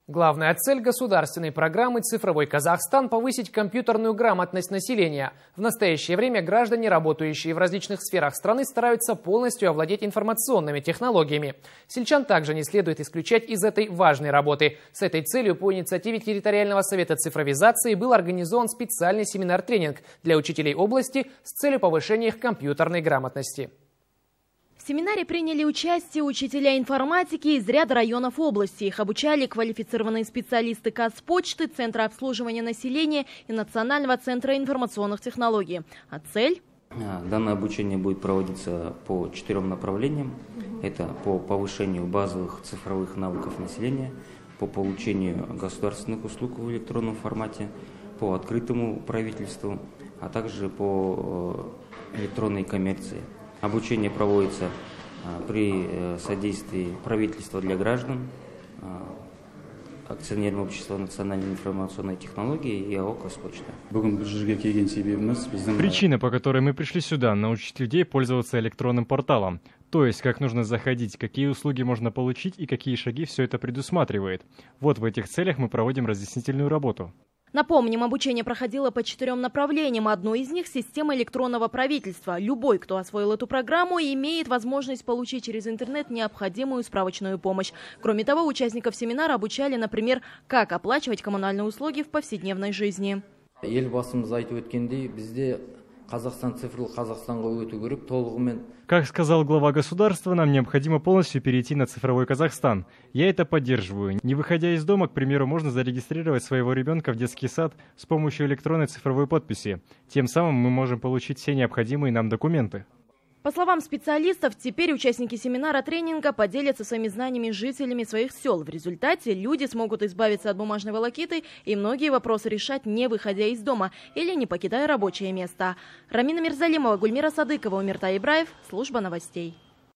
Главная цель государственной программы «Цифровой Казахстан» – повысить компьютерную грамотность населения. В настоящее время граждане, работающие в различных сферах страны, стараются полностью овладеть информационными технологиями. Сельчан также не следует исключать из этой важной работы. С этой целью по инициативе Территориального совета цифровизации был организован специальный семинар-тренинг для учителей области с целью повышения их компьютерной грамотности. В семинаре приняли участие учителя информатики из ряда районов области. Их обучали квалифицированные специалисты Казпочты, Центра обслуживания населения и Национального центра информационных технологий. А цель? Данное обучение будет проводиться по 4 направлениям. Это по повышению базовых цифровых навыков населения, по получению государственных услуг в электронном формате, по открытому правительству, а также по электронной коммерции. Обучение проводится при содействии правительства для граждан, акционерного общества национальной информационной технологии и АО «Казпочта». Причина, по которой мы пришли сюда, научить людей пользоваться электронным порталом. То есть, как нужно заходить, какие услуги можно получить и какие шаги все это предусматривает. Вот в этих целях мы проводим разъяснительную работу. Напомним, обучение проходило по 4 направлениям. Одно из них – система электронного правительства. Любой, кто освоил эту программу, имеет возможность получить через интернет необходимую справочную помощь. Кроме того, участников семинара обучали, например, как оплачивать коммунальные услуги в повседневной жизни. Как сказал глава государства, нам необходимо полностью перейти на цифровой Казахстан. Я это поддерживаю. Не выходя из дома, к примеру, можно зарегистрировать своего ребенка в детский сад с помощью электронной цифровой подписи. Тем самым мы можем получить все необходимые нам документы. По словам специалистов, теперь участники семинара-тренинга поделятся своими знаниями с жителями своих сел. В результате люди смогут избавиться от бумажной волокиты и многие вопросы решать, не выходя из дома или не покидая рабочее место. Рамина Мирзалимова, Гульмира Садыкова, Умиртай Ибраев, служба новостей.